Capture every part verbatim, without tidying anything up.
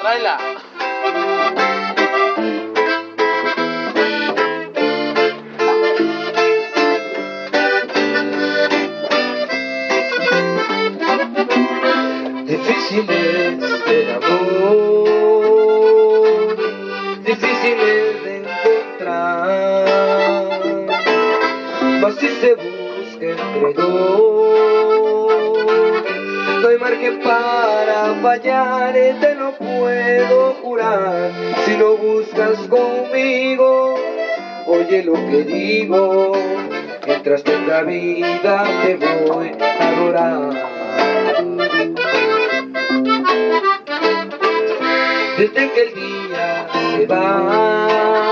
tráela. Difícil es el amor, difícil es de encontrar, mas si se busca entre dos, no hay margen para fallar, te lo puedo jurar. Si lo buscas conmigo, oye lo que digo, mientras tenga vida te voy a adorar. Desde que el día se va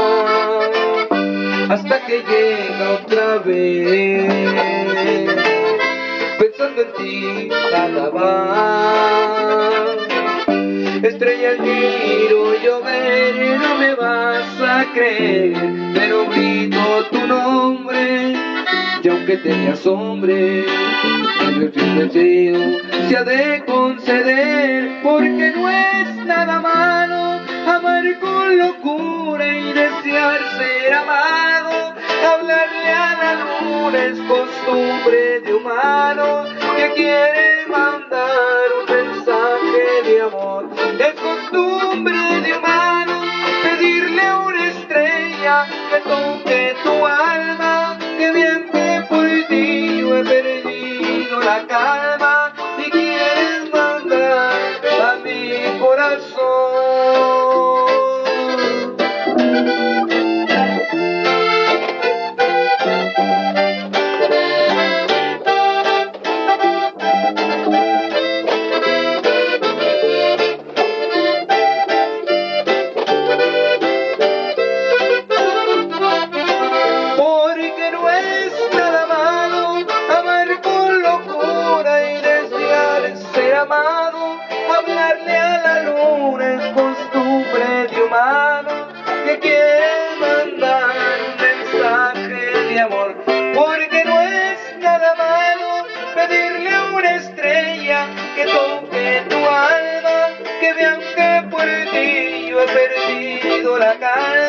hasta que llega otra vez, pensando en ti nada más. Estrellas miro llover, no me vas a creer, pero grito tu nombre, y aunque te me asombre, el deseo se ha de conceder, porque no es nada malo amar con locura y desear ser amado. Hablarle a la luna es costumbre de humano que quiere mandar un mensaje de amor. Es costumbre de humano pedirle a una estrella que toque tu alma, que bien que por ti yo he perdido la calma y quieres mandar a mi corazón. Porque no es nada malo amar con locura y desear ser amado. Hablarle a la luna es costumbre de humano que quiere mandar un mensaje de amor. Porque no es nada malo pedirle a una estrella que toque tu alma, que vean que por ti yo he perdido la calma